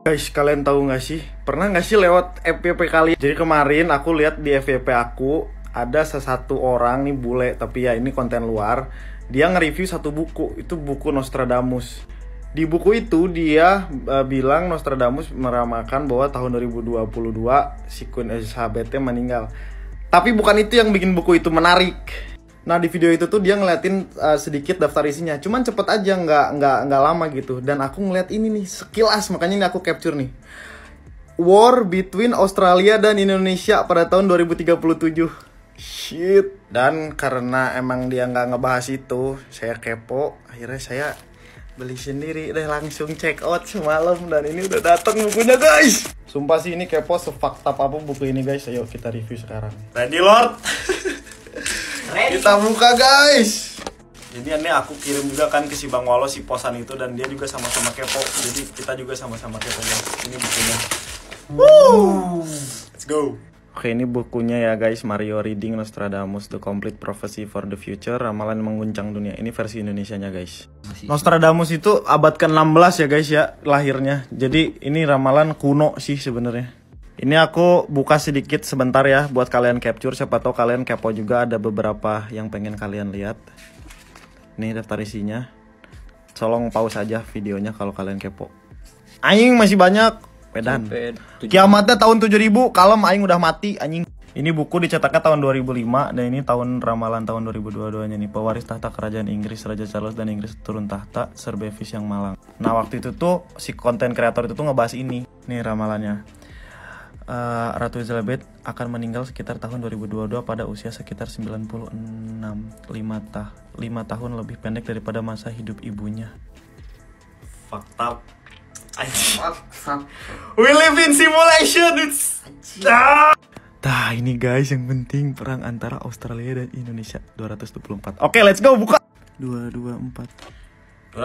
Guys, kalian tahu nggak sih? Pernah nggak sih lewat FYP kalian? Jadi kemarin aku lihat di FYP aku ada sesatu orang nih bule, tapi ya ini konten luar. Dia nge-review satu buku, itu buku Nostradamus. Di buku itu dia bilang Nostradamus meramalkan bahwa tahun 2022 si Queen Elizabeth meninggal. Tapi bukan itu yang bikin buku itu menarik. Nah di video itu tuh dia ngeliatin sedikit daftar isinya, cuman cepet aja, nggak lama gitu. Dan aku ngeliat ini nih sekilas, makanya ini aku capture nih. War between Australia dan Indonesia pada tahun 2037. Shit. Dan karena emang dia nggak ngebahas itu, saya kepo. Akhirnya saya beli sendiri deh, langsung check out semalam. Dan ini udah datang bukunya guys. Sumpah sih ini kepo sefakta apa buku ini guys. Ayo kita review sekarang. Ready Lord? Kita buka guys. Jadi ini aku kirim juga kan ke si Bang Walo si posan itu, dan dia juga sama-sama kepo. Jadi kita juga sama-sama kepo guys. Ini bukunya. Woo! Let's go. Oke, ini bukunya ya guys, Mario Reading Nostradamus The Complete Prophecy for the Future, ramalan mengguncang dunia. Ini versi Indonesianya guys. Nostradamus itu abad ke-16 ya guys ya lahirnya. Jadi ini ramalan kuno sih sebenarnya. Ini aku buka sedikit sebentar ya buat kalian capture, siapa tahu kalian kepo juga, ada beberapa yang pengen kalian lihat. Ini daftar isinya. Tolong pause aja videonya kalau kalian kepo. Aing masih banyak. Pedan. Kiamatnya tahun 7000, kalem aing udah mati anjing. Ini buku dicetaknya tahun 2005 dan ini tahun ramalan tahun 2022-nya nih. Pewaris tahta kerajaan Inggris, Raja Charles dan Inggris turun tahta, Sir Bevis yang malang. Nah, waktu itu tuh si konten kreator itu tuh ngebahas ini. Nih ramalannya. Ratu Elizabeth akan meninggal sekitar tahun 2022 pada usia sekitar 96, 5 tahun lebih pendek daripada masa hidup ibunya. Fakta. We live in simulation. Nah ini guys yang penting, perang antara Australia dan Indonesia 224. Oke, let's go, buka. 224.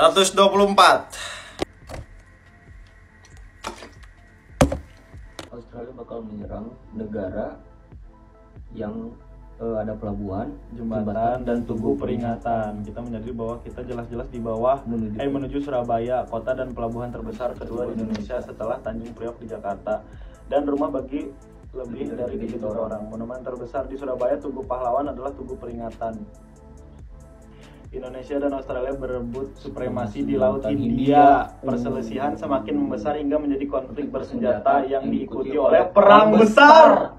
Australia bakal menyerang negara yang ada pelabuhan, jembatan dan tugu peringatan. Kita menyadari bahwa kita jelas-jelas di bawah menuju Surabaya, kota dan pelabuhan terbesar kedua di Indonesia setelah Tanjung Priok di Jakarta, dan rumah bagi lebih dari 7 orang. Monumen terbesar di Surabaya, Tugu Pahlawan, adalah Tugu Peringatan. Indonesia dan Australia berebut supremasi di Laut Hindia. Perselisihan semakin membesar hingga menjadi konflik bersenjata yang diikuti oleh perang besar.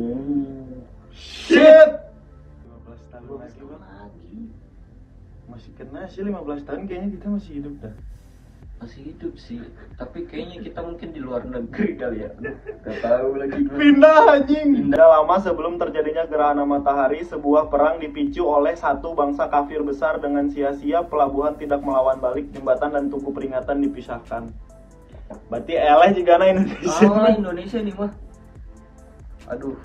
Shit. 15 tahun lagi bang. Masih kena sih 15 tahun, kayaknya kita masih hidup dah. Masih hidup sih, tapi kayaknya kita mungkin di luar negeri kali ya. Gak tahu lagi. Pindah anjing. Pindah lama sebelum terjadinya gerhana matahari, sebuah perang dipicu oleh satu bangsa kafir besar dengan sia-sia, pelabuhan tidak melawan balik, jembatan dan tugu peringatan dipisahkan. Berarti eleh juga na Indonesia. Ah, Indonesia nih mah. Aduh.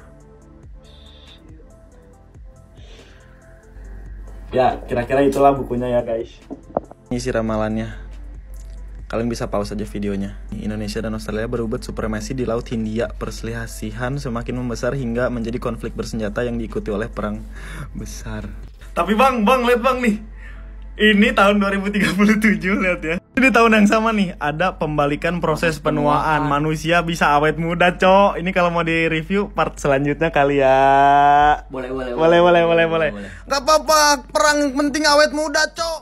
Ya, kira-kira itulah bukunya ya guys. Ini sih ramalannya. Kalian bisa pause aja videonya. Indonesia dan Australia berebut supremasi di Laut Hindia. Perselisihan semakin membesar hingga menjadi konflik bersenjata yang diikuti oleh perang besar. Tapi bang, lihat bang nih. Ini tahun 2037, lihat ya. Ini tahun yang sama nih, ada pembalikan proses penuaan. Manusia bisa awet muda, cok. Ini kalau mau di review part selanjutnya kali ya. Boleh. Gak apa-apa, perang penting awet muda, cok.